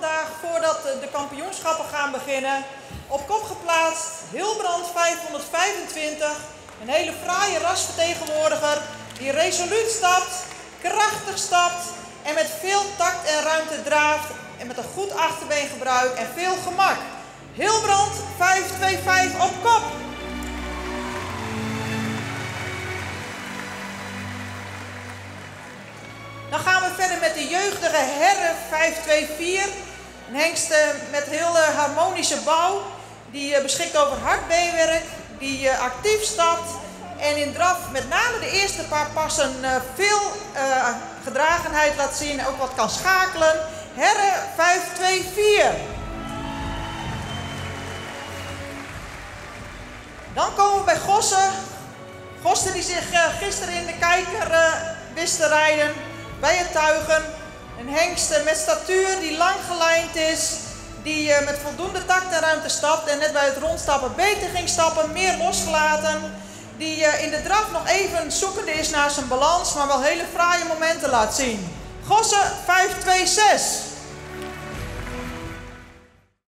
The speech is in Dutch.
vandaag, voordat de kampioenschappen gaan beginnen, op kop geplaatst Hilbrand 525. Een hele fraaie rasvertegenwoordiger die resoluut stapt, krachtig stapt en met veel tact en ruimte draaft en met een goed achterbeengebruik en veel gemak. Hilbrand 525 op kop. Dan gaan we verder met de jeugdige herren 524. Een hengst met heel harmonische bouw. Die beschikt over hard beenwerk. Die actief stapt. En in draf met name de eerste paar passen veel gedragenheid laat zien. Ook wat kan schakelen. Herren 524. Dan komen we bij Gossen. Gossen die zich gisteren in de kijker wist te rijden. Bij het tuigen. Een hengst met statuur die lang gelijnd is. Die met voldoende tact en ruimte stapt. En net bij het rondstappen beter ging stappen. Meer losgelaten. Die in de draf nog even zoekende is naar zijn balans. Maar wel hele fraaie momenten laat zien. Gossen 526.